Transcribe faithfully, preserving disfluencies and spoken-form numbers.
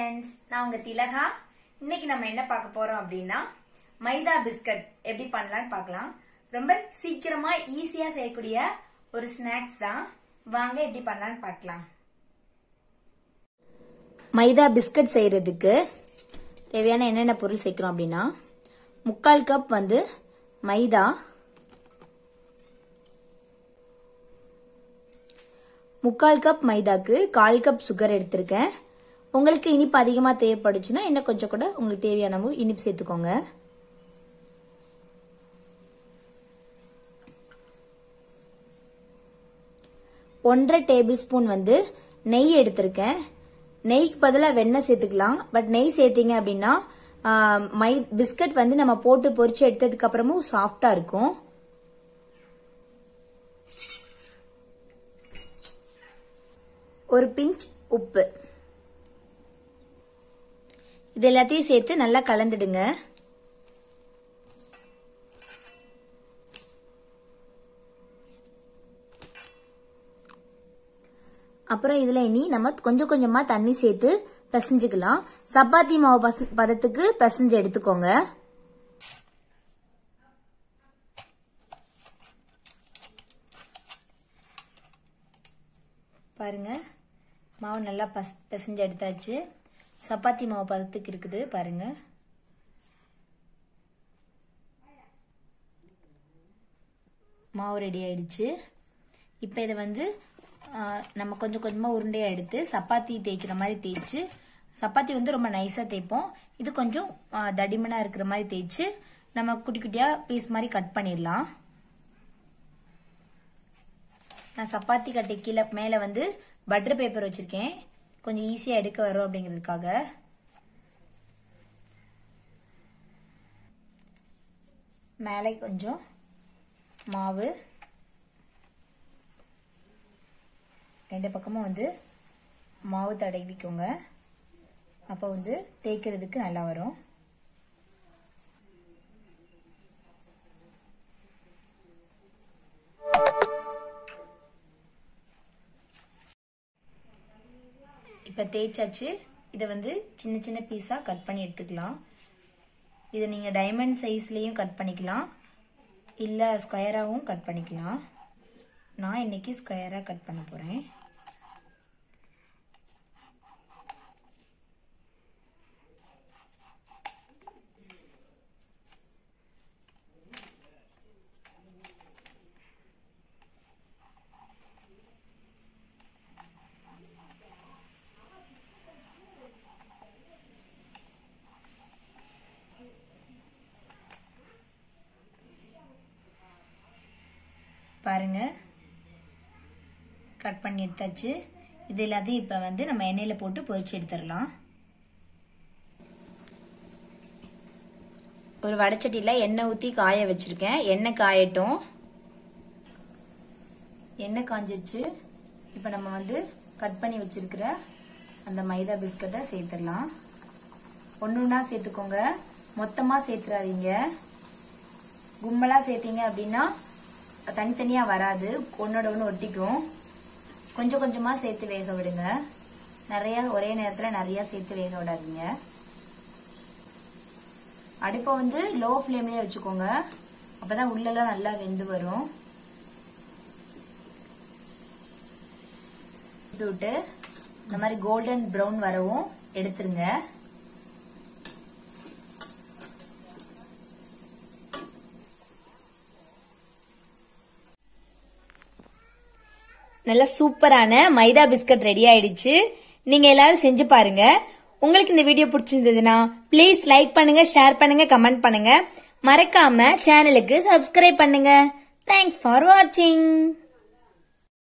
Friends, நான் உங்க திலகா. இன்னைக்கு நம்ம என்ன பார்க்க போறோம் அப்படின்னா மைதா பிஸ்கட் எப்படி பண்ணலாம்னு பார்க்கலாம். ரொம்ப சீக்கிரமா ஈஸியா செய்யக்கூடிய ஒரு ஸ்நாக்ஸ் தான். வாங்க எப்படி பண்ணலாம்னு பார்க்கலாம். மைதா பிஸ்கட் செய்யறதுக்கு தேவையான என்னென்ன பொருள் சேர்க்கிறோம் அப்படின்னா முக்கால் கப் வந்து மைதா, முக்கால் கப் மைதாக்கு கால் கப் சுகர் எடுத்திருக்கேன். உங்களுக்கு இனிப்பு அதிகமா தேவைப்படுச்சுன்னா இன்னும் கொஞ்சம் கூட உங்களுக்கு தேவையான இனிப்பு சேர்த்துக்கோங்க. ஒன்றரை டேபிள் ஸ்பூன் வந்து நெய் எடுத்திருக்கேன். நெய்க்கு பதிலாக வெண்ணெய் சேர்த்துக்கலாம். பட் நெய் சேர்த்தீங்க அப்படின்னா மை பிஸ்கட் வந்து நம்ம போட்டு பொரிச்சு எடுத்ததுக்கு அப்புறமும் சாஃப்டா இருக்கும். ஒரு பிஞ்ச் உப்பு, இது எல்லாத்தையும் சேர்த்து நல்லா கலந்துடுங்க. அப்புறம் இதுல இனி நம்ம கொஞ்சம் கொஞ்சமா தண்ணி சேர்த்து பிசைஞ்சுக்கலாம். சப்பாத்தி மாவு பதத்துக்கு பிசைஞ்சு எடுத்துக்கோங்க. பாருங்க, மாவு நல்லா பிசைஞ்சு எடுத்தாச்சு. சப்பாத்தி மாவு பதத்துக்கு இருக்குது பாருங்க. மாவு ரெடி ஆயிடுச்சு. இப்ப இதை வந்து நம்ம கொஞ்சம் கொஞ்சமா உருண்டையா எடுத்து சப்பாத்தி தேய்க்கிற மாதிரி தேய்ச்சு, சப்பாத்தி வந்து ரொம்ப நைஸா தேய்ப்போம், இது கொஞ்சம் தடிமனா இருக்கிற மாதிரி தேய்ச்சு நம்ம குட்டி குட்டியா பீஸ் மாதிரி கட் பண்ணிடலாம். நான் சப்பாத்தி கட்டை கீழே மேல வந்து பட்டர் பேப்பர் வச்சிருக்கேன், கொஞ்சம் ஈஸியா எடுக்க வரும் அப்படிங்கிறதுக்காக. மேலே கொஞ்சம் மாவு, ரெண்டு பக்கமும் வந்து மாவு தடவிக்கோங்க. அப்போ வந்து தேய்க்கிறதுக்கு நல்லா வரும். இப்ப தேய்ச்சாச்சு. இதை வந்து சின்ன சின்ன பீஸா கட் பண்ணி எடுத்துக்கலாம். இதை நீங்க டைமண்ட் சைஸ்லயும் கட் பண்ணிக்கலாம், இல்ல ஸ்கொயராவும் கட் பண்ணிக்கலாம். நான் இன்னைக்கு ஸ்கொயரா கட் பண்ண போறேன். பாருங்க, கட் பண்ணி எடுத்தாச்சு. இது எல்லாத்தையும் இப்ப வந்து நம்ம எண்ணெயில போட்டு பொரிச்சு எடுத்துடலாம். ஒரு வடைச்சட்டியில எண்ணெய் ஊத்தி காய வச்சிருக்கேன். எண்ணெய் காயட்டும். எண்ணெய் காஞ்சிருச்சு. இப்ப நம்ம வந்து கட் பண்ணி வச்சிருக்கிற அந்த மைதா பிஸ்கட்டை சேர்த்துடலாம். ஒன்னு ஒன்னா சேர்த்துக்கோங்க, மொத்தமா சேர்த்துறாதீங்க. கும்பலா சேர்த்தீங்க அப்படின்னா தனித்தனியா வராது, ஒன்னோட ஒண்ணு ஒட்டிக்கும். கொஞ்சம் கொஞ்சமா சேர்த்து வேக விடுங்க. நிறைய ஒரே நேரத்துல நிறைய சேர்த்து வேக விடாதீங்க. அடுப்பை வந்து லோ ஃப்ளேம்லயே வச்சுக்கோங்க, அப்பதான் உள்ளெல்லாம் நல்லா வெந்து வரும். விட்டு இந்த மாதிரி கோல்டன் ப்ரௌன் வரவும் எடுத்துருங்க. நல்ல சூப்பரான மைதா பிஸ்கட் ரெடி ஆயிடுச்சு. நீங்க எல்லாரும் செஞ்சு பாருங்க. உங்களுக்கு இந்த வீடியோ பிடிச்சிருந்ததுன்னா பிளீஸ் லைக் பண்ணுங்க, ஷேர் பண்ணுங்க, கமெண்ட் பண்ணுங்க. மறக்காம சேனலுக்கு சப்ஸ்கிரைப் பண்ணுங்க. தேங்க்ஸ் ஃபார் வாட்சிங்.